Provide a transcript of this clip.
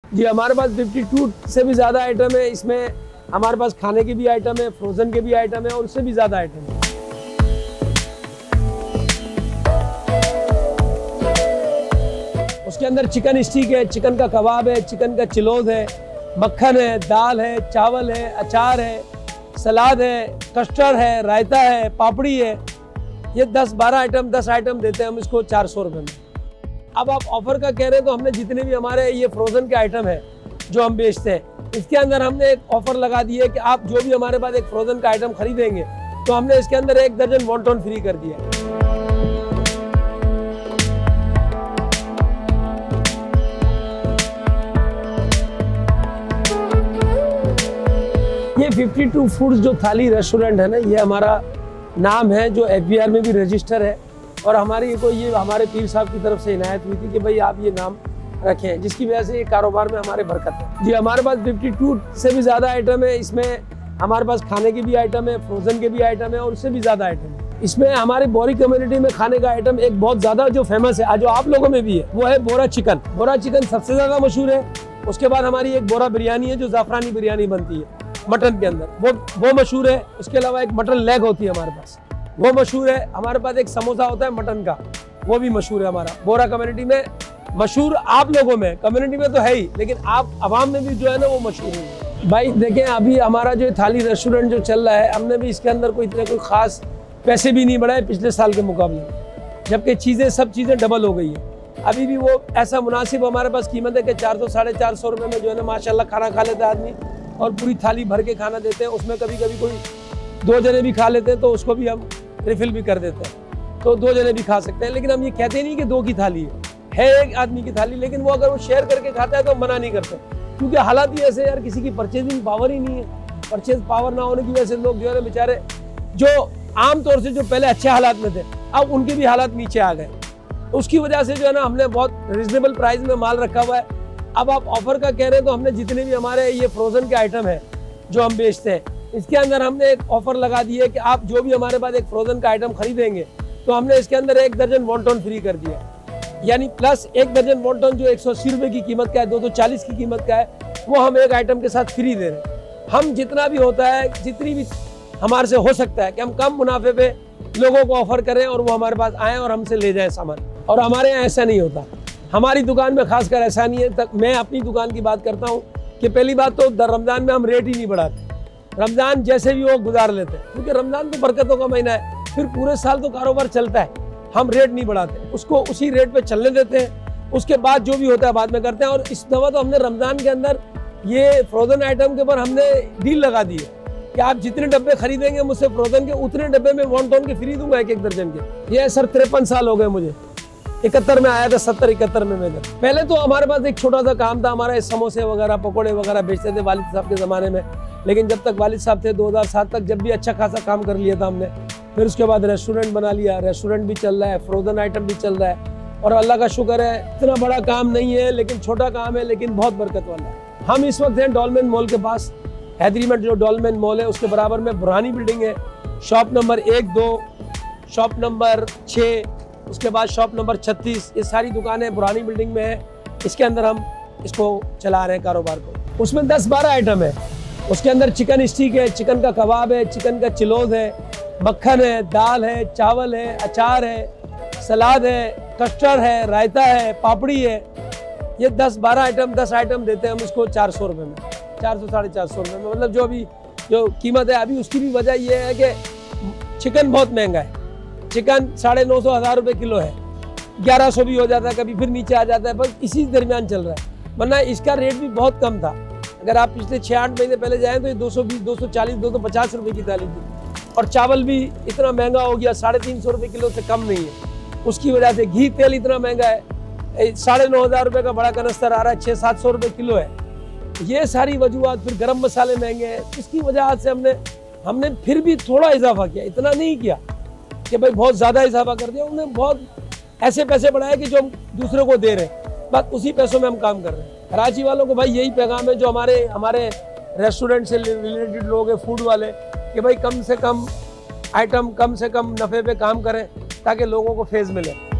जी हमारे पास 52 से भी ज़्यादा आइटम है। इसमें हमारे पास खाने के भी आइटम है, फ्रोज़न के भी आइटम है और उससे भी ज़्यादा आइटम है। उसके अंदर चिकन स्टिक है, चिकन का कबाब है, चिकन का चिलोद है, मक्खन है, दाल है, चावल है, अचार है, सलाद है, कस्टर्ड है, रायता है, पापड़ी है। ये 10-12 आइटम 10 आइटम देते हैं हम इसको 400 रुपये में। अब आप ऑफर का कह रहे हैं तो हमने जितने भी हमारे ये फ्रोज़न के आइटम है जो हम बेचते हैं, इसके अंदर हमने एक ऑफर लगा दी है कि आप जो भी हमारे पास एक फ्रोज़न का आइटम खरीदेंगे तो हमने इसके अंदर 1 दर्जन वॉन्टन फ्री कर दिया है। ये 52 फूड्स जो थाली रेस्टोरेंट है ना, ये हमारा नाम है जो FBR में भी रजिस्टर है और हमारी ये हमारे पीर साहब की तरफ से इनायत हुई थी कि भाई आप ये नाम रखें, जिसकी वजह से ये कारोबार में हमारे बरकत है। जी हमारे पास 52 से भी ज़्यादा आइटम है। इसमें हमारे पास खाने के भी आइटम है, फ्रोज़न के भी आइटम है और उससे भी ज़्यादा आइटम है। इसमें हमारी बोरी कम्युनिटी में खाने का आइटम एक बहुत ज़्यादा जो फेमस है, जो आप लोगों में भी है, वो है बोरा चिकन। बोरा चिकन सबसे ज़्यादा मशहूर है। उसके बाद हमारी एक बोरा बिरयानी है जो ज़ाफ़रानी बिरयानी बनती है मटन के अंदर, वो मशहूर है। उसके अलावा एक मटन लेग होती है हमारे पास, वो मशहूर है। हमारे पास एक समोसा होता है मटन का, वो भी मशहूर है हमारा बोरा कम्युनिटी में। मशहूर आप लोगों में, कम्युनिटी में तो है ही, लेकिन आप अवाम में भी जो है ना वो मशहूर है। भाई देखें, अभी हमारा जो थाली रेस्टोरेंट जो चल रहा है, हमने भी इसके अंदर कोई खास पैसे भी नहीं बढ़ाए पिछले साल के मुकाबले में, जबकि सब चीज़ें डबल हो गई है। अभी भी वो ऐसा मुनासिब हमारे पास कीमत है कि 400-450 रुपये में जो है ना माशाल्लाह खाना खा लेता है आदमी और पूरी थाली भर के खाना देते हैं। उसमें कभी कभी कोई 2 जने भी खा लेते हैं तो उसको भी हम रिफिल भी कर देते हैं, तो 2 जने भी खा सकते हैं। लेकिन हम ये कहते नहीं कि 2 की थाली है एक आदमी की थाली, लेकिन वो अगर वो शेयर करके खाता है तो मना नहीं करते, क्योंकि हालात ही ऐसे यार, किसी की परचेजिंग पावर ही नहीं है। परचेज पावर ना होने की वजह से लोग जो है ना बेचारे, जो आमतौर से जो पहले अच्छे हालात में थे, अब उनके भी हालात नीचे आ गए। उसकी वजह से जो है ना हमने बहुत रिजनेबल प्राइस में माल रखा हुआ है। अब आप ऑफर का कह रहे हैं तो हमने जितने भी हमारे ये फ्रोज़न के आइटम है जो हम बेचते हैं, इसके अंदर हमने एक ऑफर लगा दी है कि आप जो भी हमारे पास एक फ्रोज़न का आइटम खरीदेंगे तो हमने इसके अंदर 1 दर्जन वॉन्टन फ्री कर दिया है। यानी प्लस 1 दर्जन वॉन्टन जो 180 रुपये की कीमत का है, 240 की कीमत का है, वो हम एक आइटम के साथ फ्री दे रहे हैं। हम जितना भी होता है, जितनी भी हमारे से हो सकता है कि हम कम मुनाफे पे लोगों को ऑफर करें और वो हमारे पास आएँ और हमसे ले जाएँ सामान। और हमारे यहाँ ऐसा नहीं होता, हमारी दुकान में खासकर ऐसा नहीं है। तक मैं अपनी दुकान की बात करता हूँ कि पहली बात तो रमज़ान में हम रेट ही नहीं बढ़ाते। रमज़ान जैसे भी वो गुजार लेते हैं, क्योंकि रमज़ान तो बरकतों का महीना है, फिर पूरे साल तो कारोबार चलता है। हम रेट नहीं बढ़ाते, उसको उसी रेट पे चलने देते हैं। उसके बाद जो भी होता है बाद में करते हैं। और इस दफ़ा तो हमने रमज़ान के अंदर ये फ्रोज़न आइटम के ऊपर हमने डील लगा दी है कि आप जितने डब्बे खरीदेंगे मुझसे फ्रोज़न के, उतने डब्बे में वॉन्टन के फ्री दूंगा 1-1 दर्जन के। ये सर 53 साल हो गए मुझे, 71 में आया था, 70-71 में मैंने। पहले तो हमारे पास एक छोटा सा काम था, हमारा समोसे वगैरह पकौड़े वगैरह बेचते थे वालिद साहब के ज़माने में। लेकिन जब तक वालिद साहब थे 2007 तक, जब भी अच्छा खासा काम कर लिया था हमने, फिर उसके बाद रेस्टोरेंट बना लिया। रेस्टोरेंट भी चल रहा है, फ्रोज़न आइटम भी चल रहा है और अल्लाह का शुक्र है, इतना बड़ा काम नहीं है लेकिन छोटा काम है, लेकिन बहुत बरकत वाला है। हम इस वक्त हैं डॉलमेन मॉल के पास, हैदरी में जो डॉलमेन मॉल है उसके बराबर में बुरहानी बिल्डिंग है। शॉप नंबर 1-2, शॉप नंबर 6, उसके बाद शॉप नंबर 36, ये सारी दुकानें बुरहानी बिल्डिंग में है। इसके अंदर हम इसको चला रहे हैं कारोबार को। उसमें 10-12 आइटम है। उसके अंदर चिकन स्टिक है, चिकन का कबाब है, चिकन का चिलोद है, मक्खन है, दाल है, चावल है, अचार है, सलाद है, कस्टर्ड है, रायता है, पापड़ी है। ये 10-12 आइटम 10 आइटम देते हैं हम इसको 400 रुपये में, 400-450 रुपये में। मतलब जो कीमत है अभी, उसकी भी वजह ये है कि चिकन बहुत महंगा है। चिकन 950-1000 रुपये किलो है, 1100 भी हो जाता है कभी, फिर नीचे आ जाता है, बस इसी दरमियान चल रहा है। वरना इसका रेट भी बहुत कम था। अगर आप पिछले 6-8 महीने पहले जाएँ तो ये 220, 240, 250 रुपये की थाली थी। और चावल भी इतना महंगा हो गया, 350 रुपये किलो से कम नहीं है। उसकी वजह से घी तेल इतना महंगा है, 9,500 रुपये का बड़ा कनस्तर आ रहा है, 600-700 रुपये किलो है। ये सारी वजूहत, फिर गरम मसाले महंगे हैं, इसकी वजह से हमने फिर भी थोड़ा इजाफा किया, इतना नहीं किया कि भाई बहुत ज़्यादा इजाफा कर दिया। उन्होंने बहुत ऐसे पैसे बढ़ाए कि जो हम दूसरों को दे रहे हैं, बस उसी पैसों में हम काम कर रहे हैं। कराची वालों को भाई यही पैगाम है, जो हमारे रेस्टोरेंट से रिलेटेड लोग हैं, फूड वाले, कि भाई कम से कम आइटम, कम से कम नफ़े पे काम करें ताकि लोगों को फेज़ मिले।